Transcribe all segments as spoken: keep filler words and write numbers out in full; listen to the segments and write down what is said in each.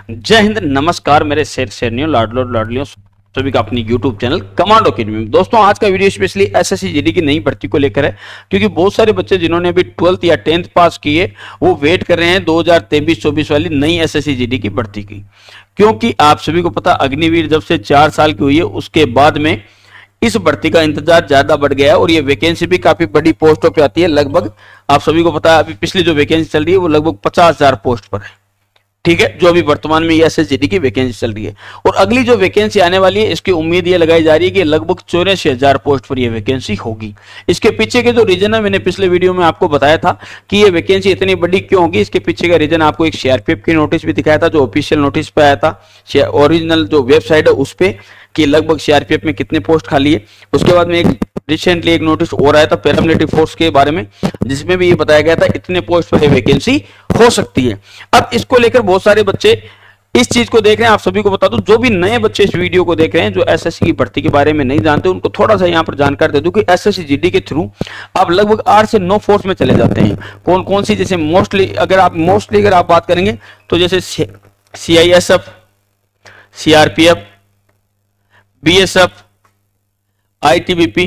जय हिंद, नमस्कार मेरे शेर शेरनियों, लाडलो लाडलियों सभी का अपनी यूट्यूब चैनल कमांडो अकेडमी में। दोस्तों आज का वीडियो स्पेशली एसएससी जीडी की नई भर्ती को लेकर है, क्योंकि बहुत सारे बच्चे जिन्होंने अभी ट्वेल्थ या टेंथ पास किए वो वेट कर रहे हैं दो हज़ार तेईस चौबीस वाली नई एसएससी जीडी की भर्ती की। क्योंकि आप सभी को पता अग्निवीर जब से चार साल की हुई है उसके बाद में इस भर्ती का इंतजार ज्यादा बढ़ गया है और ये वैकेंसी भी काफी बड़ी पोस्टों पे आती है। लगभग आप सभी को पता है अभी पिछली जो वैकेंसी चल रही है वो लगभग पचास हजार पोस्ट पर है, ठीक है, जो अभी वर्तमान में एसएससी जीडी की वैकेंसी चल रही है। और अगली जो वैकेंसी आने वाली है इसकी उम्मीद ये लगाई जा रही है कि लगभग चौरासी हजार पोस्ट पर ये वैकेंसी होगी। इसके पीछे के जो रीजन है मैंने पिछले वीडियो में आपको बताया था कि ये वैकेंसी इतनी बड़ी क्यों होगी। इसके पीछे का रीजन आपको एक सीआरपीएफ की नोटिस भी दिखाया था, जो ऑफिशियल नोटिस पे आया था, ओरिजिनल जो वेबसाइट है उस पे, कि लगभग सीआरपीएफ में कितने पोस्ट खाली है। उसके बाद में एक रिसेंटली एक नोटिस और आया था पैरामिलिट्री फोर्स के बारे में, जिसमें भी ये बताया गया था इतने पोस्ट पर वैकेंसी हो सकती है। अब इसको लेकर बहुत सारे बच्चे इस चीज को देख रहे हैं। आप सभी को बता दूं, जो भी नए बच्चे इस वीडियो को देख रहे हैं जो एसएससी की भर्ती के बारे में नहीं जानते, उनको थोड़ा सा यहाँ पर जानकारी दे दूं कि एसएससी जीडी के थ्रू आप लगभग आठ से नौ फोर्स में चले जाते हैं। कौन कौन सी, जैसे मोस्टली अगर आप मोस्टली अगर आप बात करेंगे तो जैसे CISF, CRPF, BSF, ITBP,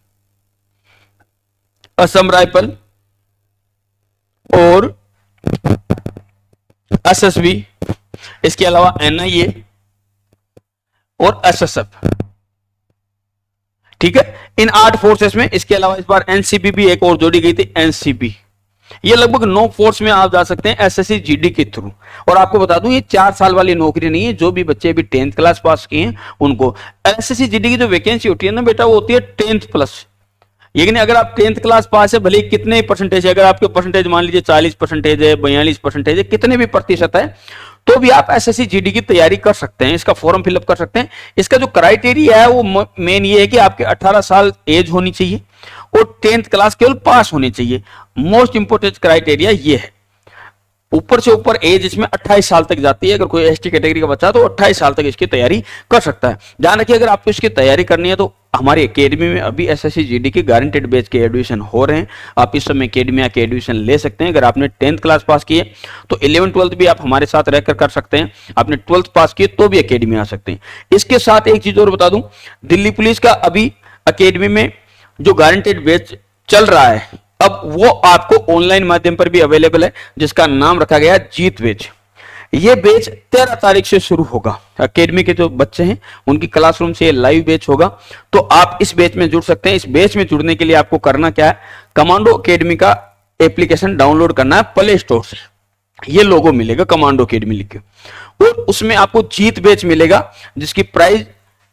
Assam rifle और एसएसबी, इसके अलावा एनआईए और एसएसएफ, ठीक है, इन आठ फोर्सेस में। इसके अलावा इस बार एनसीबी भी एक और जोड़ी गई थी, एनसीबी। ये लगभग नौ फोर्स में आप जा सकते हैं एसएससी जीडी के थ्रू। और आपको बता दूं ये चार साल वाली नौकरी नहीं है, जो भी बच्चे अभी टेंथ क्लास पास किए हैं उनको एसएससी जीडी की जो वैकेंसी होती है ना बेटा, वो होती है टेंथ प्लस। यानी अगर आप टेंथ क्लास पास है, भले कितने परसेंटेज है, अगर आपके परसेंटेज मान लीजिए चालीस परसेंट है, बयालीस परसेंटेज है, कितने भी प्रतिशत है, तो भी आप एसएससी जीडी की तैयारी कर सकते हैं, इसका फॉर्म फिलअप कर सकते हैं। इसका जो क्राइटेरिया है वो मेन ये है कि आपके अठारह साल एज होनी चाहिए और टेंथ क्लास केवल पास होनी चाहिए। मोस्ट इंपोर्टेंट क्राइटेरिया ये है। ऊपर से ऊपर एज इसमें अट्ठाईस साल तक जाती है। अगर कोई एसटी कैटेगरी का बच्चा तो अट्ठाईस साल तक इसकी तैयारी कर सकता है। ध्यान रखिए, अगर आपको इसकी तैयारी करनी है तो हमारी एकेडमी में अभी एसएससी जीडी के गारंटेड बैच के एडमिशन हो रहे हैं। आप इस समय एकेडमी आके एडमिशन ले सकते हैं। अगर आपने टेंथ क्लास पास की है तो इलेवन ट्वेल्थ भी आप हमारे साथ रहकर कर सकते हैं। आपने ट्वेल्थ पास की तो भी एकेडमी आ सकते हैं। इसके साथ एक चीज और बता दूं, दिल्ली पुलिस का अभी एकेडमी में जो गारंटेड बैच चल रहा है अब वो आपको ऑनलाइन माध्यम पर भी अवेलेबल है, जिसका नाम रखा गया जीत बैच। ये बैच तेरह तारीख से शुरू होगा। एकेडमी के जो बच्चे हैं उनकी क्लासरूम से लाइव बैच होगा, तो आप इस बैच में जुड़ सकते हैं। इस बैच में जुड़ने के लिए आपको करना क्या है, कमांडो अकेडमी का एप्लीकेशन डाउनलोड करना है प्ले स्टोर से। ये लोगो मिलेगा कमांडो अकेडमी लिख के, और उसमें आपको जीत बैच मिलेगा जिसकी प्राइस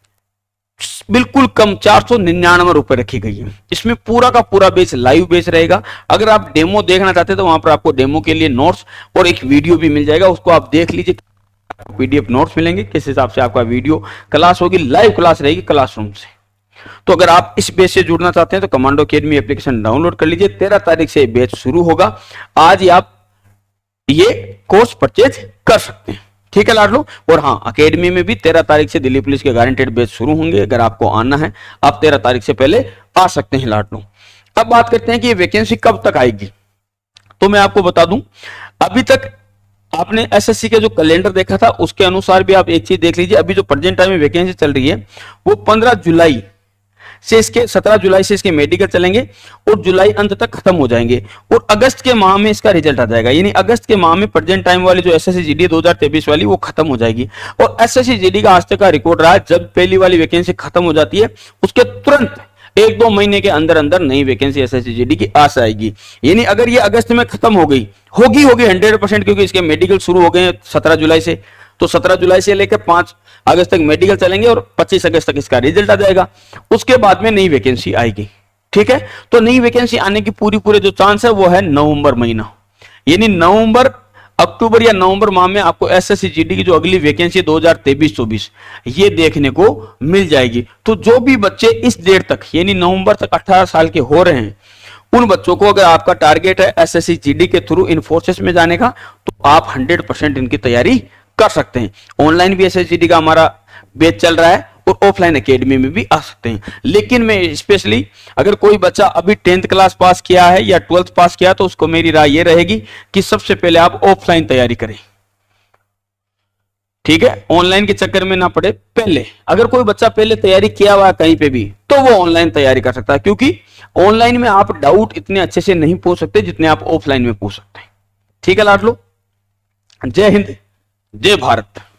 बिल्कुल कम चार सौ निन्यानवे रुपए रखी गई है। इसमें पूरा का पूरा बेच लाइव बेच रहेगा। अगर आप डेमो देखना चाहते हैं तो वहां पर आपको डेमो के लिए नोट्स और एक वीडियो भी मिल जाएगा, उसको आप देख लीजिए। पीडीएफ नोट्स मिलेंगे, किस हिसाब से आपका वीडियो क्लास होगी, लाइव क्लास रहेगी क्लासरूम से। तो अगर आप इस बैच से जुड़ना चाहते हैं तो कमांडो अकेडमी एप्लीकेशन डाउनलोड कर लीजिए। तेरह तारीख से बैच शुरू होगा। आज ही आप ये कोर्स परचेज कर सकते हैं, ठीक है लाडलो। और हाँ, एकेडमी में भी तेरह तारीख से दिल्ली पुलिस के गारंटेड बैच शुरू होंगे। अगर आपको आना है आप तेरह तारीख से पहले आ सकते हैं लाडलो। अब बात करते हैं कि ये वैकेंसी कब तक आएगी। तो मैं आपको बता दूं, अभी तक आपने एसएससी का जो कैलेंडर देखा था उसके अनुसार भी आप एक चीज देख लीजिए। अभी जो प्रेजेंट टाइम में वैकेंसी चल रही है वो पंद्रह जुलाई से इसके सत्रह जुलाई से इसके मेडिकल चलेंगे और जुलाई अंत तक खत्म हो जाएंगे और अगस्त के माह में इसका रिजल्ट आ जाएगा। यानी अगस्त के माह में प्रेजेंट टाइम वाली जो एसएससी जीडी दो हज़ार तेईस वाली वो खत्म हो जाएगी। और एसएससी जीडी का आज तक का रिकॉर्ड रहा है, जब पहली वाली वैकेंसी खत्म हो जाती है उसके तुरंत एक दो महीने के अंदर अंदर नई वैकेंसी एसएससी जीडी की आ जाएगी। यानी अगर ये अगस्त में खत्म हो गई होगी होगी हंड्रेड परसेंट, क्योंकि इसके मेडिकल शुरू हो गए सत्रह जुलाई से, तो सत्रह जुलाई से लेकर पांच अगस्त तक मेडिकल चलेंगे और पच्चीस अगस्त तक इसका रिजल्ट आ जाएगा। उसके बाद में नई वैकेंसी आएगी, ठीक है। तो नई वैकेंसी आने की पूरी पूरे जो चांस है वो है नवंबर महीना। यानी नवंबर अक्टूबर या नवंबर माह में आपको एसएससी जीडी की जो अगली वैकेंसी दो हज़ार तेईस चौबीस ये देखने को मिल जाएगी। तो जो भी बच्चे इस डेट तक यानी नवंबर तक अठारह साल के हो रहे हैं उन बच्चों को, अगर आपका टारगेट है एसएससी जीडी के थ्रू इन फोर्सेस में जाने का, तो आप हंड्रेड परसेंट इनकी तैयारी कर सकते हैं। ऑनलाइन भी एसएससी जीडी का हमारा बैच चल रहा है और ऑफलाइन एकेडमी में भी आ सकते हैं। लेकिन मैं स्पेशली अगर कोई बच्चा अभी टेंथ क्लास पास किया है या ट्वेल्थ पास किया तो उसको मेरी राय ये रहेगी कि सबसे पहले आप ऑफलाइन तैयारी करें। ठीक है, ऑनलाइन के चक्कर में ना पड़े। पहले अगर कोई बच्चा पहले तैयारी किया हुआ है कहीं पे भी, तो वो ऑनलाइन तैयारी कर सकता है, क्योंकि ऑनलाइन में आप डाउट इतने अच्छे से नहीं पूछ सकते जितने आप ऑफलाइन में पूछ सकते हैं। ठीक है लाडलो, जय हिंद, जय भारत।